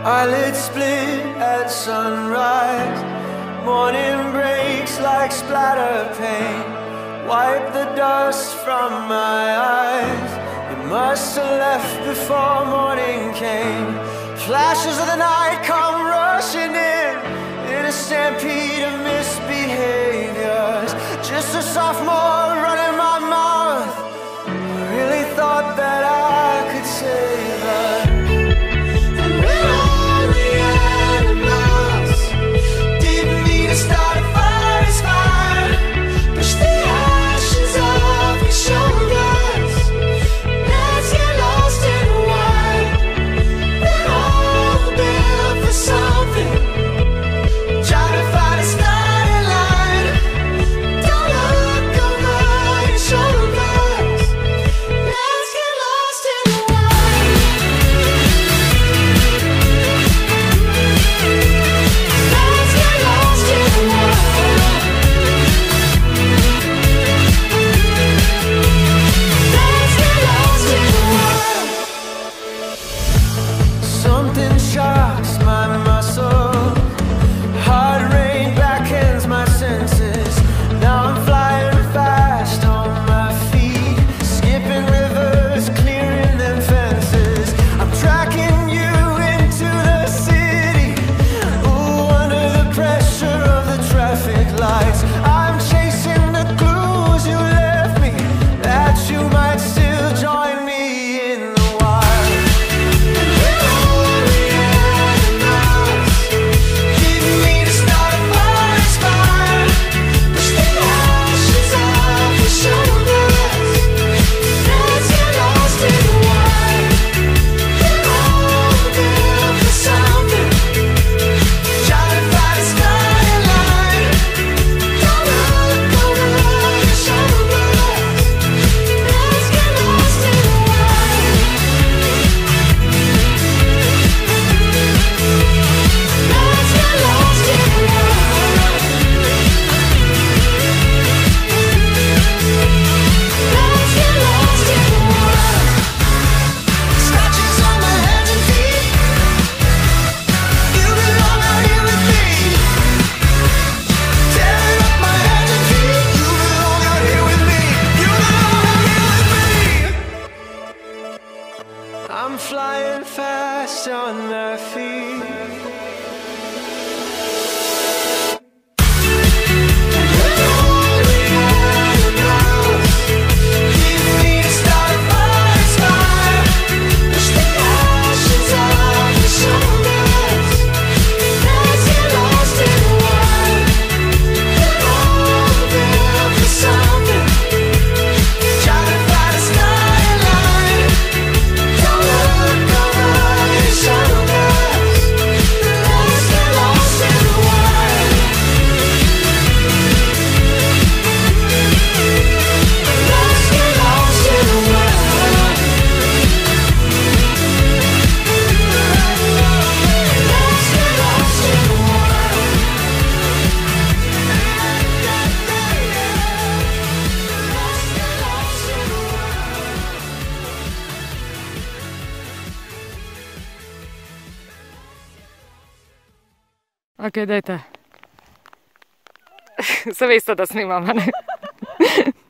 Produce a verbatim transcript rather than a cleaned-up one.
Eyelids split at sunrise. Morning breaks like splatter paint. Wipe the dust from my eyes. You must have left before morning came. Flashes of the night come rushing in, in a stampede of misbehaviors. Just a sophomore running my mouth. I really thought that I could save her. And we're all the animals. Didn't mean to start a forest fire. Push the ashes off your shoulders. Let's get lost in the wild. We're all built for something. Try to find a starting line. Don't look over your shoulders. Let's get lost in the wild. Let's get lost in the wild. Let's get lost in the wild. Something shocks my muscle. Hard rain backhands my senses. Now I'm flying fast on my feet, skipping rivers, clearing them fences. I'm tracking you into the city. Ooh, under the pressure of the traffic lights. I'm chasing the clues you left me, that you might still join me in the wild. We're all the animals. Didn't mean to start a forest fire. Push the ashes off your shoulders. Let's get lost in the wild. We're all built for something. Try to find a starting line. Don't look over your shoulders. Let's get lost in the wild. Let's get lost in the wild. Let's get lost in the wild. Scratches on my hands and feet. You belong out here with me. Tearing up my hands and feet. You belong out here with me. You belong out here with me. I'm flying fast on my feet. We're all the animals. Didn't mean to start a forest fire. Push the ashes off your shoulders. Let's get lost in the wild. We're all built for something. Try to find a starting line. Don't look over your shoulders. Let's get lost in the wild. Let's get lost in the wild. Let's get lost in the wild. Let's get lost in the Okej, dajte. Sa vi isto da snimam, a ne?